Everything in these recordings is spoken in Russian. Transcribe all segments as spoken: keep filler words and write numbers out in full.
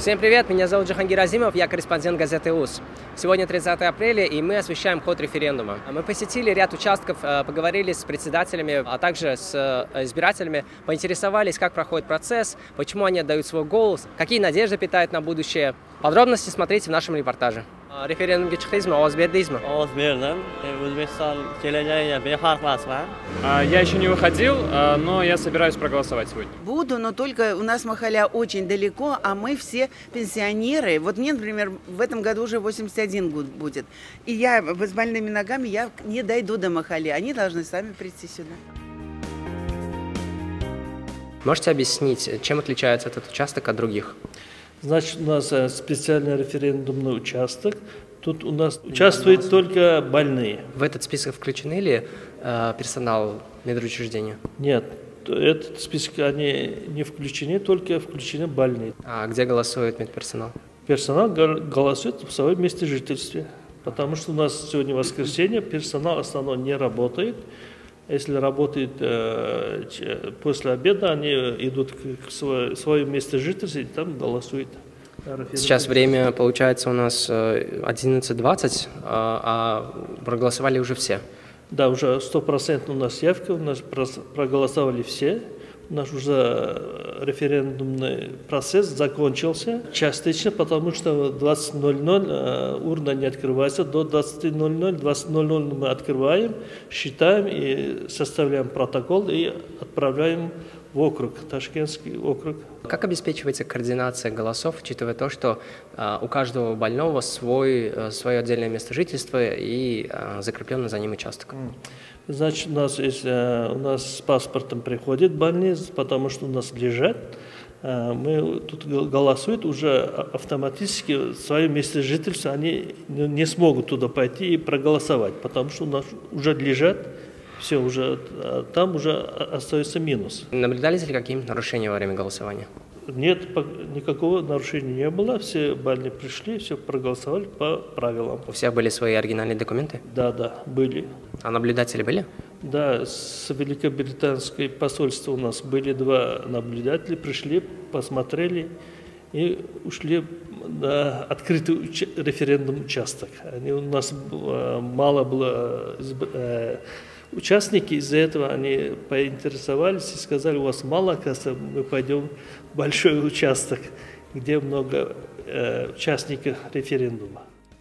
Всем привет, меня зовут Джахангир Азимов, я корреспондент газеты УЗ. Сегодня тридцатое апреля, и мы освещаем ход референдума. Мы посетили ряд участков, поговорили с председателями, а также с избирателями, поинтересовались, как проходит процесс, почему они отдают свой голос, какие надежды питают на будущее. Подробности смотрите в нашем репортаже. Референдумga chiqdingizmi, ovoz berdingizmi? Ovoz berdim. O'zbekiston kelajagiga befarq emasman. Я еще не выходил, но я собираюсь проголосовать сегодня. Буду, но только у нас Махаля очень далеко, а мы все пенсионеры. Вот мне, например, в этом году уже восемьдесят один год будет. И я с больными ногами я не дойду до Махали. Они должны сами прийти сюда. Можете объяснить, чем отличается этот участок от других? Значит, у нас специальный референдумный участок. Тут у нас участвуют только больные. В этот список включены ли э, персонал медучреждения? Нет, этот список они не включены, только включены больные. А где голосует медперсонал? Персонал голосует в своем месте жительства, потому что у нас сегодня воскресенье, персонал основной не работает. Если работает э, после обеда, они идут к своему месту жительства и там голосуют. Сейчас время, получается, у нас одиннадцать двадцать, а проголосовали уже все. Да, уже стопроцентная у нас явка, у нас проголосовали все. У нас уже референдумный процесс закончился частично, потому что в двадцать ноль ноль урна не открывается, до двадцати ноль ноль, двадцать ноль ноль мы открываем, считаем и составляем протокол и отправляем в округ, Ташкентский округ. Как обеспечивается координация голосов, учитывая то, что а, у каждого больного свой, свое отдельное место жительства и а, закрепленный за ним участок? Значит, у нас, есть, у нас с паспортом приходит больные, потому что у нас лежат. Мы тут голосуют уже автоматически в своем месте жительства, они не смогут туда пойти и проголосовать, потому что у нас уже лежат. Все, уже там уже остается минус. Наблюдались ли какие-нибудь нарушения во время голосования? Нет, никакого нарушения не было. Все больные пришли, все проголосовали по правилам. У всех были свои оригинальные документы? Да, да, были. А наблюдатели были? Да, с Великобританского посольства у нас были два наблюдателя, пришли, посмотрели и ушли на открытый уч референдум участок. Они, у нас мало было участники, из-за этого они поинтересовались и сказали, у вас мало, оказывается, мы пойдем в большой участок, где много э, участников референдума.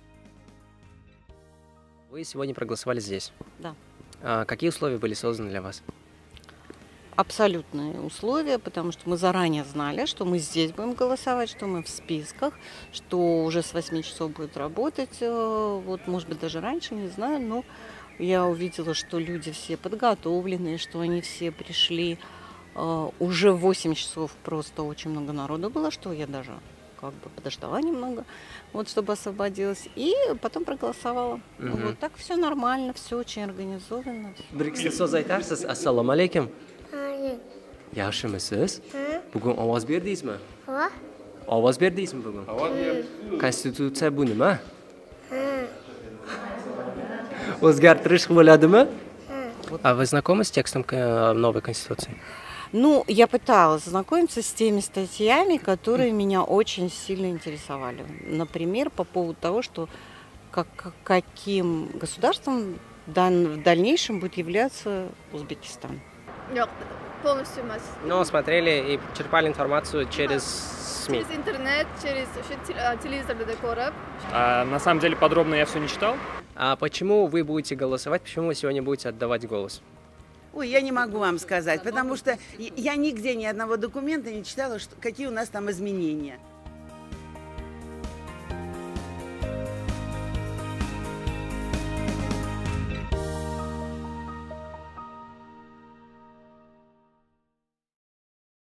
Вы сегодня проголосовали здесь? Да. А какие условия были созданы для вас? Абсолютные условия, потому что мы заранее знали, что мы здесь будем голосовать, что мы в списках, что уже с восьми часов будет работать, вот, может быть, даже раньше, не знаю, но я увидела, что люди все подготовленные, что они все пришли э, уже в восемь часов, просто очень много народу было, что я даже как бы подождала немного, вот, чтобы освободилась, и потом проголосовала. Угу. Вот так все нормально, все очень организовано. Ассаламу алейкум. Yaxshimisiz? Bugun ovoz berdingizmi? Ha. Ovoz berdingizmi bugun? Ovoz berdim. Konstitutsiya bu nima? O'zgartirish bo'ladimi? А вы знакомы с текстом новой Конституции? Ну, я пыталась знакомиться с теми статьями, которые меня очень сильно интересовали. Например, по поводу того, что как, каким государством в дальнейшем будет являться Узбекистан. Нет, полностью масс. Ну, смотрели и черпали информацию через СМИ. Через интернет, через телевизор декора. А, на самом деле подробно я все не читал. А почему вы будете голосовать? Почему вы сегодня будете отдавать голос? Ой, я не могу вам сказать, потому что я нигде ни одного документа не читала, что, какие у нас там изменения.